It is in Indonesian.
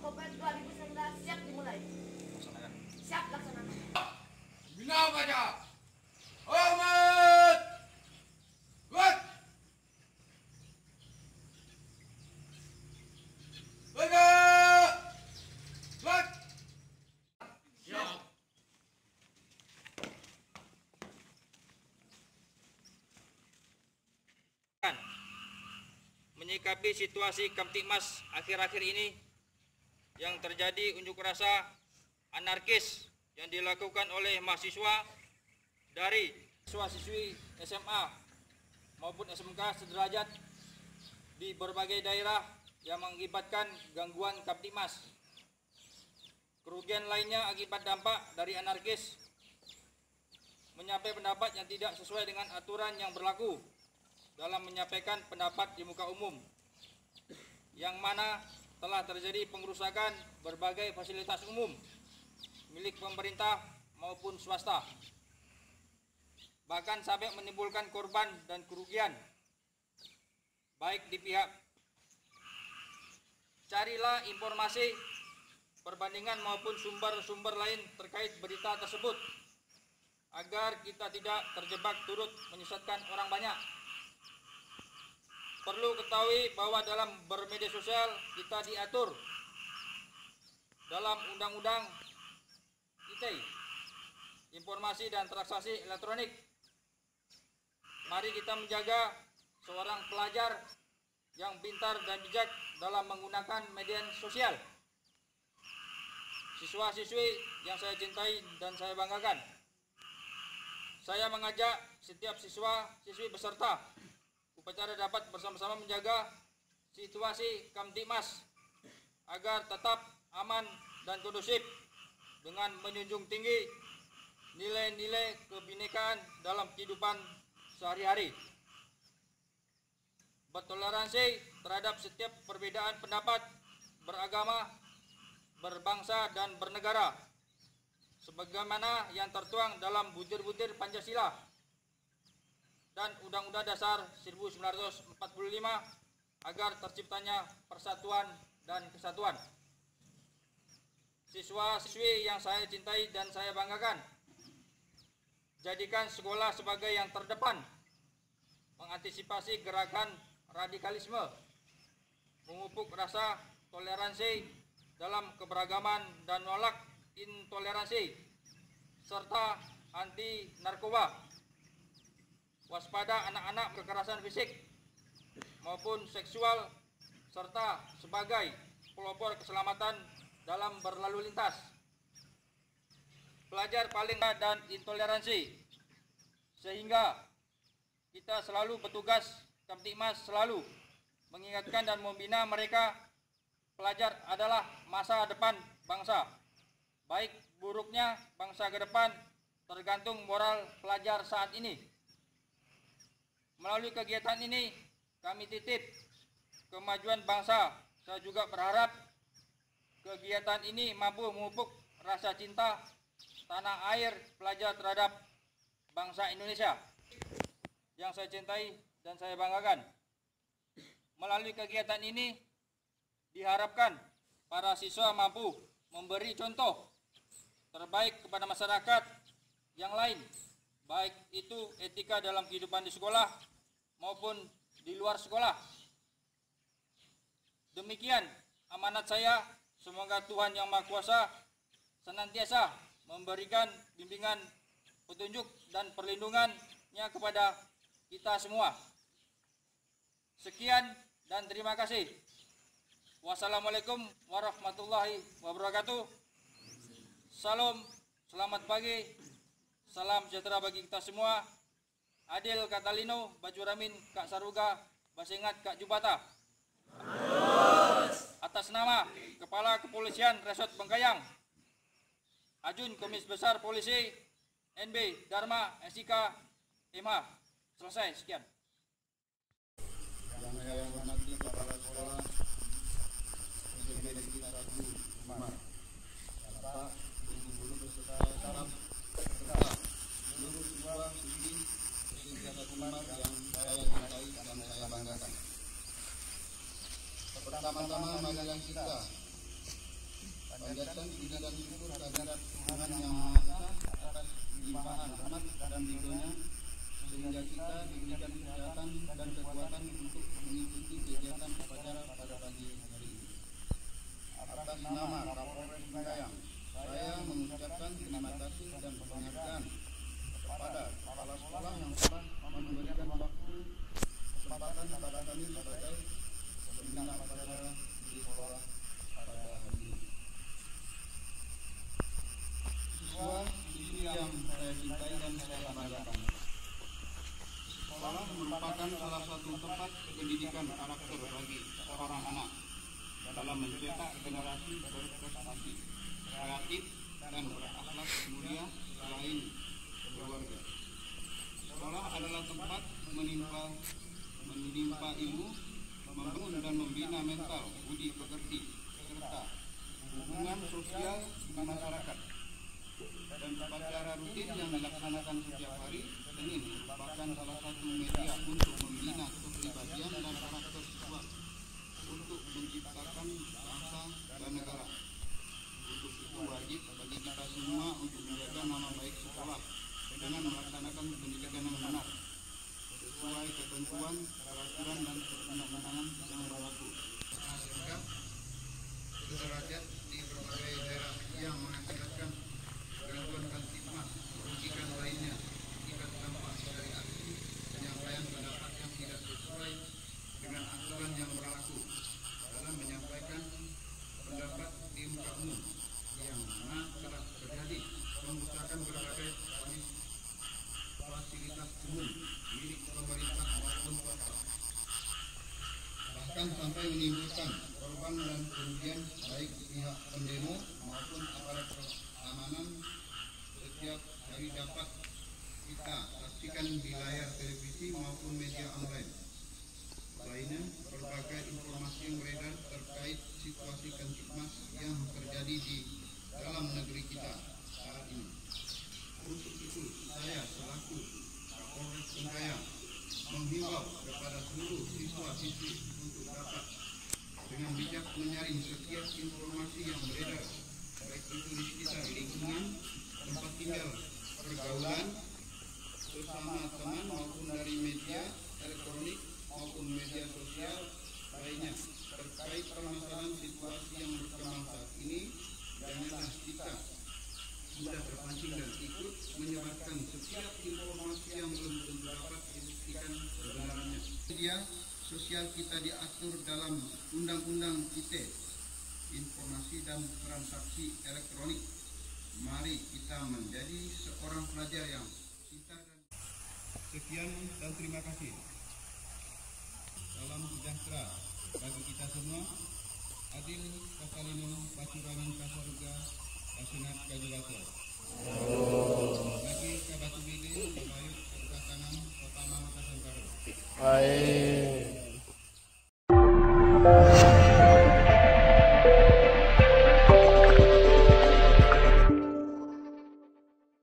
Kopet 2019 siap dimulai. Laksanakan. Siap laksanakan. Bina baca. Hormat. Kuat. Tegak. Kuat. Siap. Menyikapi situasi Kamtibmas akhir-akhir ini yang terjadi unjuk rasa anarkis yang dilakukan oleh mahasiswa dari siswa-siswi SMA maupun SMK sederajat di berbagai daerah yang mengakibatkan gangguan Kamtibmas. Kerugian lainnya akibat dampak dari anarkis menyampaikan pendapat yang tidak sesuai dengan aturan yang berlaku dalam menyampaikan pendapat di muka umum, yang mana telah terjadi pengrusakan berbagai fasilitas umum milik pemerintah maupun swasta, bahkan sampai menimbulkan korban dan kerugian baik di pihak. Carilah informasi perbandingan maupun sumber-sumber lain terkait berita tersebut agar kita tidak terjebak turut menyesatkan orang banyak. Perlu ketahui bahwa dalam bermedia sosial kita diatur dalam Undang-Undang ITE, Informasi dan Transaksi Elektronik. Mari kita menjaga seorang pelajar yang pintar dan bijak dalam menggunakan media sosial. Siswa-siswi yang saya cintai dan saya banggakan, saya mengajak setiap siswa-siswi beserta upacara dapat bersama-sama menjaga situasi Kamtibmas agar tetap aman dan kondusif dengan menjunjung tinggi nilai-nilai kebinekaan dalam kehidupan sehari-hari. Bertoleransi terhadap setiap perbedaan pendapat, beragama, berbangsa dan bernegara sebagaimana yang tertuang dalam butir-butir Pancasila dan Undang-Undang Dasar 1945 agar terciptanya persatuan dan kesatuan. Siswa-siswi yang saya cintai dan saya banggakan, jadikan sekolah sebagai yang terdepan mengantisipasi gerakan radikalisme, memupuk rasa toleransi dalam keberagaman dan menolak intoleransi, serta anti narkoba. Waspada anak-anak kekerasan fisik maupun seksual, serta sebagai pelopor keselamatan dalam berlalu lintas. Pelajar paling dan intoleransi, sehingga kita selalu bertugas, Kamtibmas selalu mengingatkan dan membina mereka. Pelajar adalah masa depan bangsa. Baik buruknya bangsa ke depan tergantung moral pelajar saat ini. Melalui kegiatan ini, kami titip kemajuan bangsa. Saya juga berharap kegiatan ini mampu memupuk rasa cinta tanah air pelajar terhadap bangsa Indonesia yang saya cintai dan saya banggakan. Melalui kegiatan ini, diharapkan para siswa mampu memberi contoh terbaik kepada masyarakat yang lain, baik itu etika dalam kehidupan di sekolah maupun di luar sekolah. Demikian amanat saya. Semoga Tuhan Yang Maha Kuasa senantiasa memberikan bimbingan, petunjuk dan perlindungannya kepada kita semua. Sekian dan terima kasih. Wassalamualaikum warahmatullahi wabarakatuh. Salam, selamat pagi, salam sejahtera bagi kita semua. Adil Katalino, Baju Ramin, Kak Saruga, Basengat, Kak Jubata. Atas nama Kepala Kepolisian Resort Bengkayang, Ajun Komis Besar Polisi NB Dharma SIK MH. Selesai, sekian. Yang saya hormati kepala sekolah, Presiden kita Umar, Bapak, Ibu Guru beserta staff, serta seluruh siswa-siswi Umar yang saya cintai dan saya banggakan. Pertama-tama marilah kita Panjatkan puji dan syukur kehadirat Tuhan Yang Maha Esa atas limpahan rahmat dan ridho-Nya, sehingga kita diberikan kesehatan dan kekuatan untuk mengikuti kegiatan upacara pada pagi hari ini. Atas nama Kapolres Singkayang, saya mengucapkan terima kasih dan penghargaan kepada kepala sekolah yang telah memberikan waktu kesempatan kepada kami sebagai pembina upacara di sekolah pada hari ini. Siswa-siswi yang saya cintai dan saya banggakan, sekolah merupakan salah satu tempat pendidikan karakter bagi seorang anak dalam mencetak generasi berprestasi, kreatif, dan berakhlak mulia selain keluarga. Sekolah adalah tempat menimpa ilmu, membangun dan membina mental, budi pekerti, serta hubungan sosial di masyarakat. Dan upacara rutin yang dilaksanakan setiap hari Senin merupakan salah satu media untuk membina kepribadian dan karakter siswa, untuk menciptakan bangsa dan negara. Untuk itu wajib bagi kita semua untuk menjaga nama baik sekolah dengan melaksanakan pendidikan yang benar sesuai ketentuan, peraturan dan perundang-undangan yang berlaku. Sederajat di berbagai daerah yang mengakibatkan gangguan kamtipmas merugikan lainnya akibat dampak dari aksi penyampaian pendapat yang tidak sesuai dengan aturan yang berlaku dalam menyampaikan pendapat di muka umum, yang mana telah terjadi perusakan berbagai fasilitas umum milik pemerintah maupun swasta, bahkan sampai menimbulkan korban dan kerugian baik pihak pendemo maupun aparat keamanan. Setiap hari dapat kita saksikan di layar televisi maupun media online lainnya berbagai informasi yang beredar terkait situasi kamtipmas yang terjadi di dalam negeri kita saat ini. Untuk itu saya selaku Kapolres Singkayang menghimbau kepada seluruh siswa-siswi untuk dapat dengan bijak menyaring setiap informasi yang beredar, baik itu di sekitar lingkungan, tempat tinggal, pergaulan, bersama teman maupun dari media elektronik maupun media sosial lainnya terkait permasalahan situasi yang berkembang saat ini. Janganlah kita sudah terpancing dan ikut menyebarkan setiap informasi yang belum tentu dapat dibuktikan kebenarannya. Media sosial kita diatur dalam Undang-Undang ITE, Informasi dan Transaksi Elektronik. Mari kita menjadi seorang pelajar yang cinta dan sekian dan terima kasih. Salam sejahtera bagi kita semua. Adil Kasalino Pacuranan Kasaruga Asenat Kajulato. Bagi Kabatu Bide Bayut Katangan Kota Makassar. Baik.